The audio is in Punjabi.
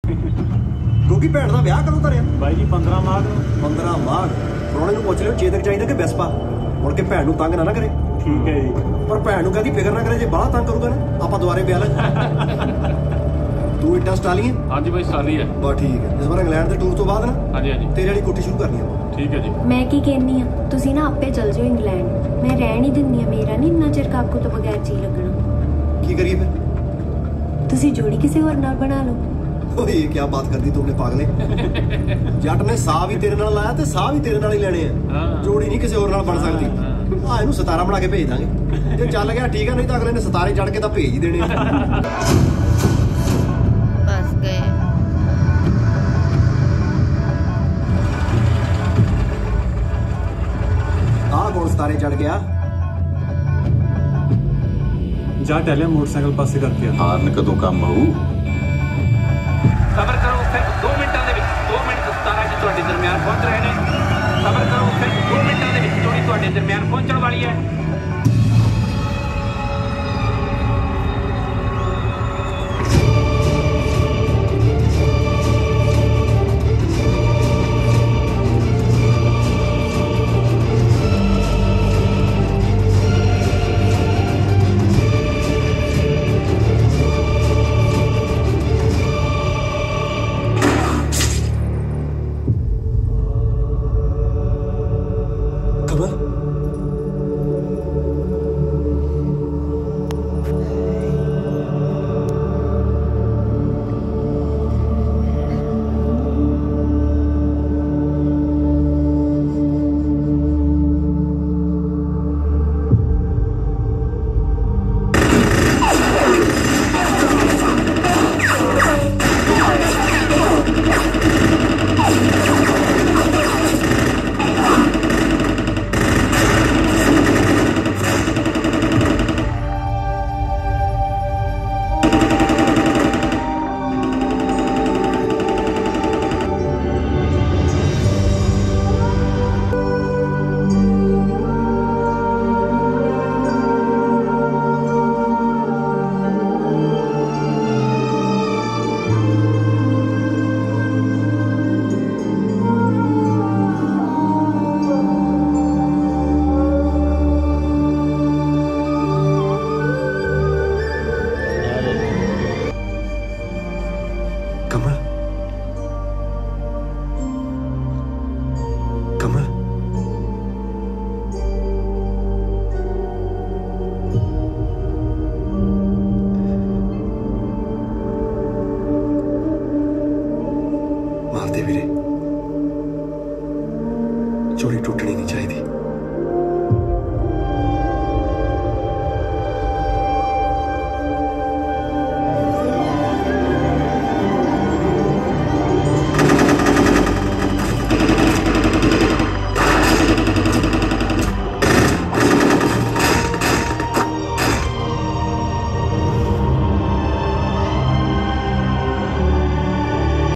ਕਿਉਂਕਿ ਭੈਣ ਦਾ ਵਿਆਹ ਕਦੋਂ ਧਰਿਆ ਬਾਈ ਜੀ 15 ਮਾਘ 15 ਮਾਘ। ਪ੍ਰਾਹੁਣੇ ਨੂੰ ਪੁੱਛ ਲਿਓ ਚੇਤਕ ਚਾਹੀਦਾ ਕਿ ਵੈਸਪਾ, ਮੁੜ ਕੇ ਭੈਣ ਨੂੰ ਤੰਗ ਨਾ ਕਰੇ। ਠੀਕ ਹੈ ਜੀ। ਪਰ ਭੈਣ ਨੂੰ ਕਹਿੰਦੀ ਫਿਕਰ ਨਾ ਕਰੇ, ਜੇ ਬਾਹਲਾ ਤੰਗ ਕਰੂਗਾ ਨਾ ਆਪਾਂ ਦੁਬਾਰੇ ਵਿਆਹ ਲਾਂਗੇ। ਤੂੰ ਇੱਟਾਂ ਸਟਾਲੀ ਹੈ? ਹਾਂਜੀ ਬਾਈ ਸਟਾਲੀ ਹੈ। ਬਸ ਠੀਕ ਹੈ। ਇਸ ਵਾਰ ਇੰਗਲੈਂਡ ਦੇ ਟੂਰ ਤੋਂ ਬਾਅਦ ਨਾ ਹਾਂਜੀ ਹਾਂਜੀ ਤੇਰੇ ਵਾਲੀ ਕੋਠੀ ਸ਼ੁਰੂ ਕਰਨੀ ਆ। ਠੀਕ ਹੈ ਜੀ। ਮੈਂ ਕੀ ਕਹਿੰਨੀ ਆ, ਤੁਸੀਂ ਨਾ ਆਪੇ ਚੱਲ ਜਾਓ ਇੰਗਲੈਂਡ, ਮੈਂ ਰਹਿਣ ਹੀ ਦਿੰਦੀ ਆ। ਮੇਰਾ ਨਹੀਂ ਇੰਨਾ ਚਿਰ ਕਾਕੂ ਤੋਂ ਬਗੈਰ ਜੀ ਲੱਗਣਾ। ਕੀ ਕਰੀਏ ਫਿਰ? ਤੁਸੀਂ ਜੋੜੀ ਕਿਸੇ ਹੋਰ ਨਾਲ ਬਣਾ ਲਓ। ਓਏ ਇਹ ਕੀ ਬਾਤ ਕਰਦੀ ਤੂੰ, ਆਪਣੇ ਪਾਗਲੇ। ਜੱਟ ਨੇ ਸਾਹ ਵੀ ਤੇਰੇ ਨਾਲ ਲਾਇਆ ਤੇ ਸਾਹ ਵੀ ਤੇਰੇ ਨਾਲ ਹੀ ਲੈਣੇ ਆ। ਜੋੜੀ ਨਹੀਂ ਕਿਸੇ ਹੋਰ ਨਾਲ ਬਣ ਸਕਦੀ। ਆ ਇਹਨੂੰ ਸਿਤਾਰਾ ਬਣਾ ਕੇ ਭੇਜ ਦਾਂਗੇ। ਜੇ ਚੱਲ ਗਿਆ ਠੀਕ ਆ, ਨਹੀਂ ਤਾਂ ਅਗਲੇ ਨੇ ਸਿਤਾਰੇ ਚੜ ਕੇ ਤਾਂ ਭੇਜ ਹੀ ਦੇਣੇ ਆ। बस गए। ਆਹ ਕੌਣ ਸਿਤਾਰੇ ਚੜ ਗਿਆ? ਜਾ ਟੈਲਿਆ ਮੋਟਰਸਾਈਕਲ ਪਾਸੇ ਕਰਕੇ ਆ। ਹਾਰਨ ਕਦੋਂ ਕੰਮ ਆਊ? ਸਬਰ ਕਰੋ, ਸਿਰਫ 2 ਮਿੰਟਾਂ ਦੇ ਵਿੱਚ 2 ਮਿੰਟ 17 ਜੀ ਤੁਹਾਡੇ ਦਰਮਿਆਨ ਪਹੁੰਚ ਰਹੇ ਨੇ। ਸਬਰ ਕਰੋ, ਸਿਰਫ 2 ਮਿੰਟਾਂ ਦੇ ਵਿੱਚ ਜੋੜੀ ਤੁਹਾਡੇ ਦਰਮਿਆਨ ਪਹੁੰਚਣ ਵਾਲੀ ਹੈ। ਮਾਰਦੇ ਵੀਰੇ, ਚੋਰੀ ਟੁੱਟਣੀ ਨਹੀਂ ਚਾਹੀਦੀ।